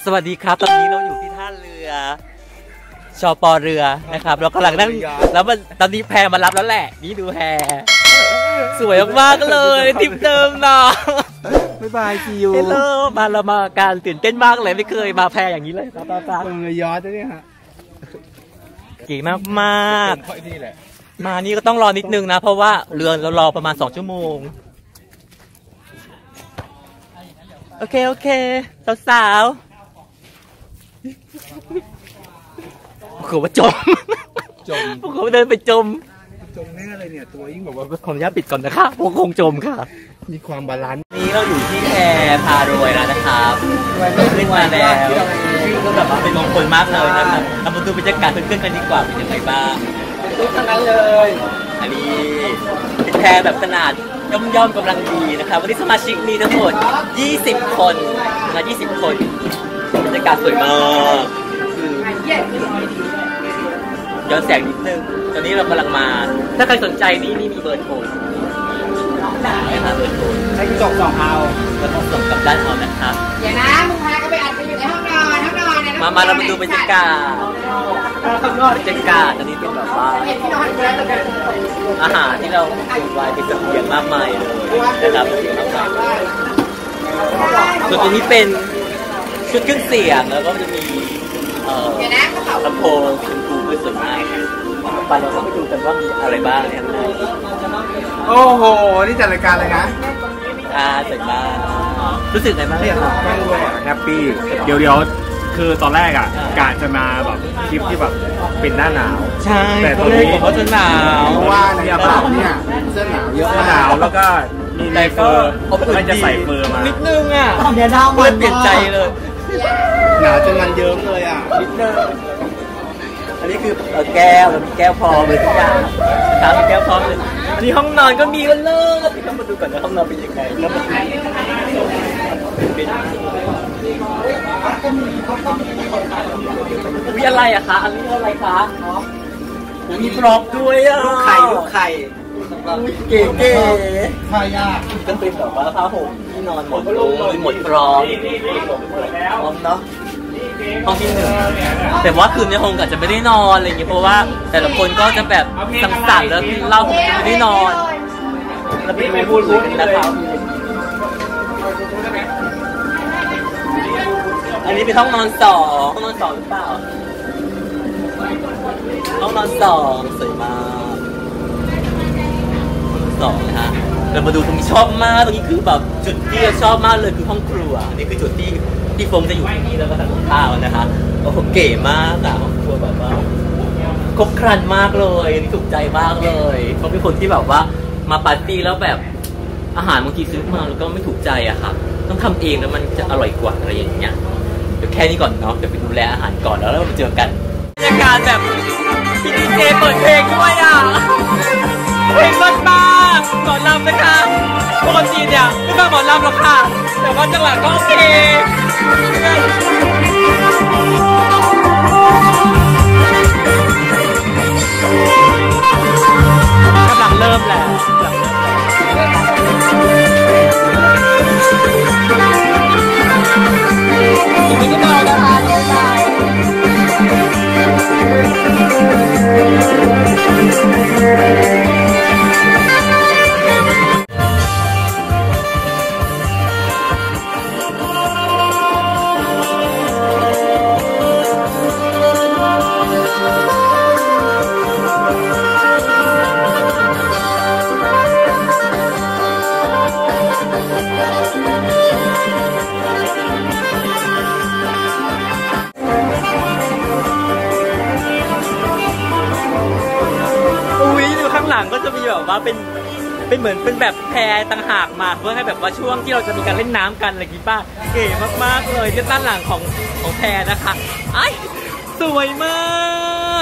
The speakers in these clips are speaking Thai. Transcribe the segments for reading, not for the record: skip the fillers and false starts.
วัสดีครับตอนนี้เราอยู่ที่ท่าเรือชป.เรือนะครับเรากำลังนั่งแล้วมันตอนนี้แพมารับแล้วแหละนี่ดูแพสวยมากเลยทิปเดิมนะบ๊ายบายคิวเฮลโลมาเรามาการตื่นเต้นมากเลยไม่เคยมาแพอย่างนี้เลยตาเรือยอชต์เนี่ยฮะเก๋มากมานี่ก็ต้องรอนิดนึงนะเพราะว่าเรือเรารอประมาณ2 ชั่วโมงโอเคสาวๆเขาว่าจมพวกเขาเดินไปจมแน่เลยเนี่ยตัวยิ่งแบบว่าขออนุญาตปิดก่อนนะคะพวกคงจมค่ะมีความบาลานซ์นี้เราอยู่ที่แพพารวยแล้วนะครับขึ้นมาแล้วชื่อก็แบบว่าเป็นมงคลมากเลยนะครับเรามาดูบรรยากาศเพื่อนๆกันดีกว่าเป็นยังไงบ้างทุกทั้งนั้นเลยอันนี้เป็นแพแบบขนาดย่อมกำลังดีนะครับวันนี้สมาชิกมีทั้งหมด20 คนนะ20 คนบรรยากาศสวยมากย้อนแสงนิดนึงตอนนี้เรากำลังมาถ้าใครสนใจนี่มีเบอร์โทรนะครับเบอร์โทรให้ส่งเอาแล้วก็ส่งกับด้านเอานะครับอย่านะมึงพาก็ไปอัดไปอยู่ในห้องนอนมาเรามาดูบรรยากาศตอนนี้เป็นแบบว่าอาหารที่เราปรุงไว้เป็นเสียงมากมายเลยนะครับเสียงมากมายส่วนตัวนี้เป็นชุดเครื่องเสียงแล้วก็จะมีลำโพงคุณครูเพื่อส่วนมากไปเราต้องไปดูกันว่ามีอะไรบ้างเนี่ยโอ้โหนี่จัดรายการเลยนะสวยมากรู้สึกไงบ้างเนี่ยแฮปปี้เดี๋ยวคือตอนแรกอ่ะกะจะมาแบบคลิปที่แบบเป็นหน้าหนาวใช่แต่ตอนนี้ผมว่าจะหนาวเพราะว่าเนี่ยเสื้อหนาวเยอะหนาวแล้วก็มีไนเฟอร์มันจะใส่เฟอร์มานิดนึงอ่ะเดี๋ยวดาวมันเปลี่ยนใจเลยหนาวจนมันเยิ้มเลยอ่ะนิดนึงอันนี้คือแก้วมีแก้วพร้อมเลยทุกอย่างนะครับมีแก้วพร้อมเลยอันนี้ห้องนอนก็มีกันเลยต้องมาดูก่อนนะห้องนอนเป็นยังไงแล้วมันมีอะไรอะคะอันนี้อะไรคะมีพร็อพด้วยอะลูกไข่เก๋ผ้ายากก็เป็นแบบว่าผ้าห่มที่นอนหมดเลยหมดพร้อมเนาะห้องที่1แต่ว่าคืนในห้องก็จะไม่ได้นอนอะไรอย่างเงี้ยเพราะว่าแต่ละคนก็จะแบบสังสรรค์แล้วเล่าผมไม่ได้นอนแล้วไม่พูดนะครับอันนี้เป็นห้องนอน2หรือเปล่าห้องนอน2สวยมาก2นะฮะเรามาดูตรงนี้ชอบมากตรงนี้คือแบบจุดที่เราชอบมากเลยคือห้องครัวนี่คือจุดที่โฟมจะอยู่ที่นี่แล้วก็ทำข้าวนะคะโอ้โหเก๋มากอะห้องครัวแบบว่าครบครันมากเลยนี่ถูกใจมากเลยเขาเป็นคนที่แบบว่ามาปาร์ตี้แล้วแบบอาหารบางทีซื้อมาแล้วก็ไม่ถูกใจอะค่ะต้องทำเองแล้วมันจะอร่อยกว่าอะไรอย่างเงี้ยเดี๋ยวแค่นี้ก่อนเนาะเดี๋ยวไปดูแลอาหารก่อนแล้วเรามาเจอกันบรรยากาศแบบพี่ดีเจเปิดเพลงด้วยอ่ะเพลงมากๆหมอลำนะคะปกติเนี่ยไม่ฟังหมอลำหรอกค่ะแต่ว่าจังหวะก็โอเคกำลังเริ่มแล้วไม่ได้มาแล้วค่ะหลังก็จะมีแบบว่าเป็นเหมือนเป็นแบบแพต่างหากมาเพื่อให้แบบว่าช่วงที่เราจะมีการเล่นน้ำกันอะไรอย่างนี้ป้าเก๋มากๆเลยที่ด้านหลังของแพนะคะไอ้สวยมาก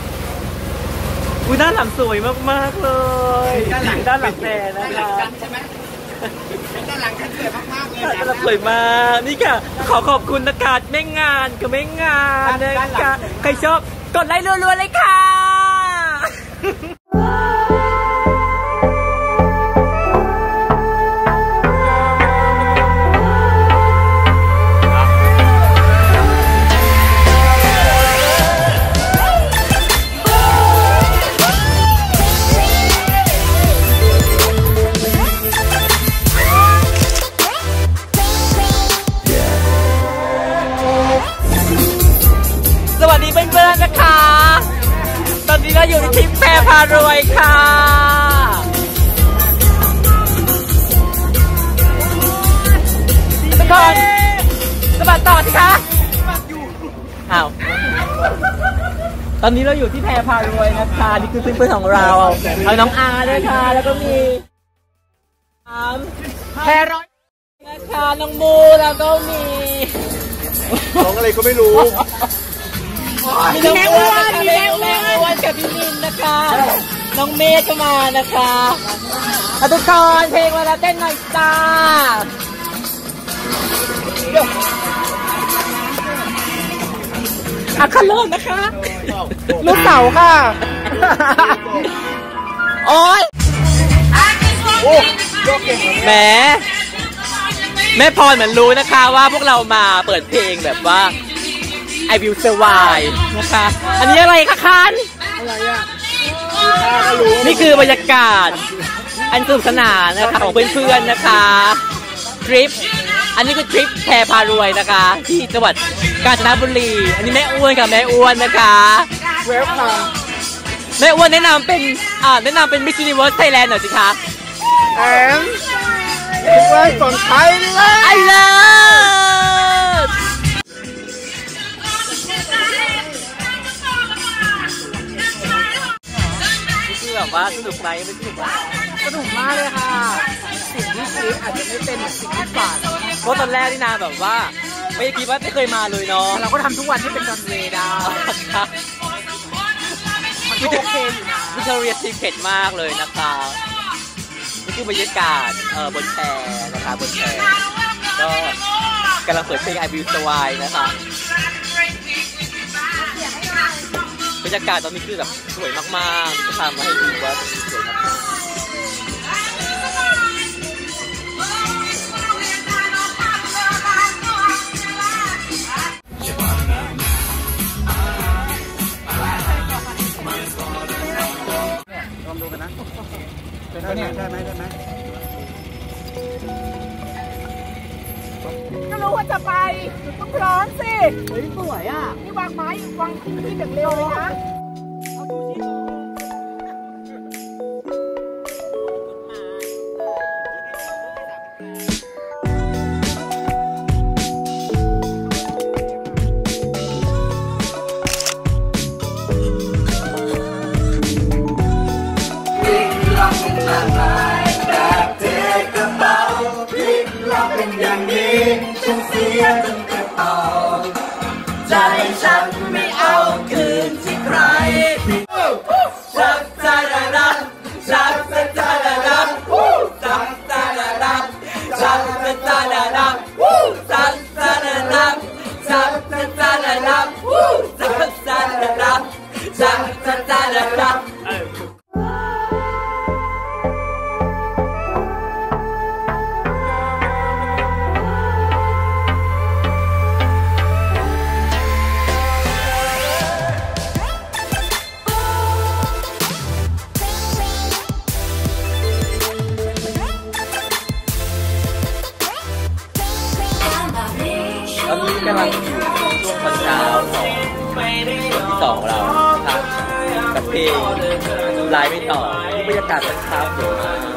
ด้านหลังสวยมากๆเลยด้านหลังแพนะคะใช่ไหมด้านหลังกันสวยมากๆเลยด้านหลังสวยมากนี่ค่ะขอบคุณนะคะแม่งานกับแม่งานนะคะใครชอบกดไลค์รัวๆเลยค่ะอยู่ในทริปแพรพารวยค่ะทุกคนสบัดต่อสิคะอ้าวตอนนี้เราอยู่ที่แพรพารวยนะคะนี่คือเพื่อนๆของเราเอาน้องอาด้วยค่ะแล้วก็มีแพรร้อยนะคะน้องมูแล้วก็มีน้องอะไรก็ไม่รู้มีน้องอ้วนมีแม่อ้วนกับพี่มินนะคะน้องเมฆก็มานะคะทุกคนเพลงมาแล้วเต้นหน่อยจ้าคันเริ่มนะคะลูกเสาค่ะโอ๊ยแม่พรเหมือนรู้นะคะว่าพวกเรามาเปิดเพลงแบบว่า I Will Survive นะคะอันนี้อะไรคะคันอะไรอ่ะนี่คือบรรยากาศอันสนุกสนานนะคะของเพื่อนๆนะคะทริปอันนี้คือทริปแพรพารวยนะคะที่จังหวัดกาญจนบุรีอันนี้แม่อ้วนกับแม่อ้วนนะคะแม่อ้วนแนะนำเป็นMiss Universe Thailand หน่อยสิคะว่าสนใจเลย I loveคือแบบว่าสนุกไหมไม่สนุกสนุกมากเลยค่ะสิ่งที่คิดอาจจะไม่เป็นสิ่งที่ฝันเพราะตอนแรกนี่นาแบบว่าไม่คิดว่าไม่เคยมาเลยเนาะเราก็ทำทุกวันที่เป็นรันเวย์ได้มันก็โอเคอยู่นะวิทยาเรียนทีมเผ็ดมากเลยนะคะนี่คือบรรยากาศบนแพนะคะบนแพก็กำลังเปิดเพลง I Will Survive นะคะบรรยากาศตอนนี้คือแบบสวยมากๆจะทำมาให้ดูว่าสวยมากลองดูกันนะได้ไหมก็รู้ว่าจะไปต้องพร้อมสิเฮ้ยสวยอ่ะนี่วางไม้วางที่แบบเร็วเลยนะเอาดูที่ใจฉันไม่เอาคืนที่ใครชักใจระดับชักใจระดับชักใจระดับชักใจระดับชักใจระดับชักใจระดับชักใจระดับชักใจระดับตอนนี้กำลังอยู่ช่วงตอนเช้าของที่2เราครับกับเพลงไลฟ์ไม่ต่อบรรยากาศตอนเช้าสวยมาก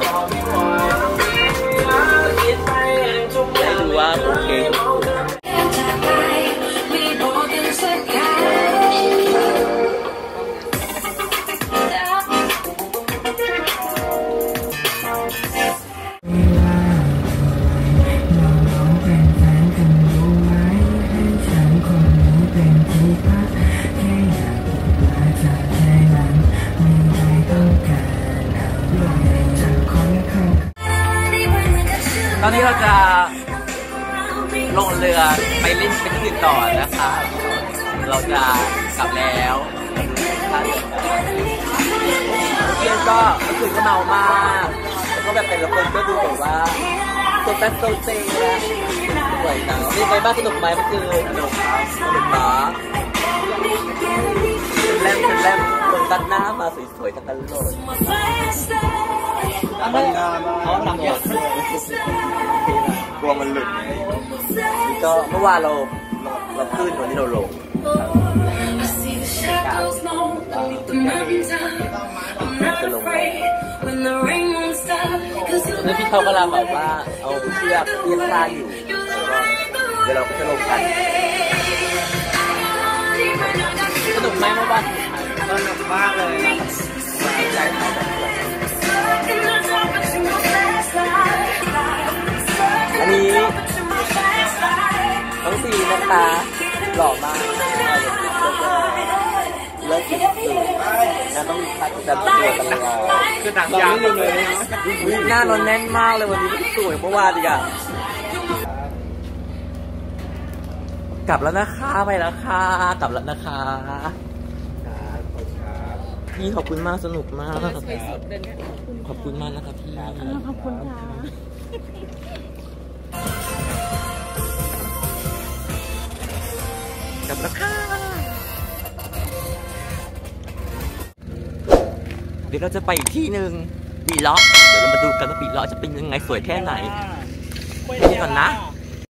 ได้ดูว่าโอเคตอนนี้เราจะลงเรือไปเล่นเป็นที่ต่อนะคะเราจะกลับแล้วเพื่อนก็เมื่อคืนก็เมามากแล้วก็แบบแต่ละคนก็ดูแบบว่าโซเฟสโซเซ่แล้วสวยจังนี่ไงบ้างสนุกไหมเมื่อคืนสนุกครับสนุกมากเป็นแรมคนตัดหน้ามาสวยๆกันตลอดเขาทำหมดกลัวมันหลุดก็เมื่อวานเราขึ้นวันนี้เราลง shadows long beneath the mountaintop. I'm not afraid when the rain won't stop. แล้วพี่เขากำลังแบบว่าเอาเชือกเรียกท่าอยู่เดี๋ยวเราก็จะลงกันสนุกไหมเมื่อวานสนุกมากเลยนะใจเท่ากันอันนี้ทั้งสี่นะคะหล่อมากเลิศสุดๆนะต้องพัดแต่ตัวตลอดคือหนังยาวเลยนะหน้าเราแน่นมากเลยวันนี้สวยเมื่อวานอีกอะกลับแล้วนะคะไปแล้วค่ะกลับแล้วนะคะพี่ขอบคุณมากสนุกมากขอบคุณมากนะครับพี่ขอบคุณค่ะกลับแล้วค่ะเดี๋ยวเราจะไปอีกที่หนึ่งบีล็อกเดี๋ยวเรามาดูกันว่าบีล็อกจะเป็นยังไงสวยแค่ไหนไปก่อนนะ